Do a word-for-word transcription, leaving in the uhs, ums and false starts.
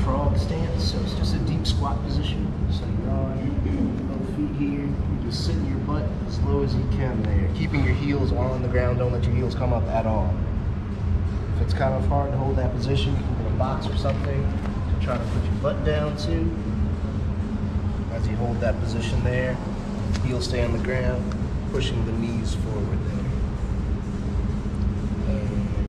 frog stance, so it's just a deep squat position. So you're on both feet here, you just sit your butt as low as you can there, keeping your heels on the ground. Don't let your heels come up at all. If it's kind of hard to hold that position, you can put a box or something to try to put your butt down to. As you hold that position there, heels stay on the ground, pushing the knees forward there.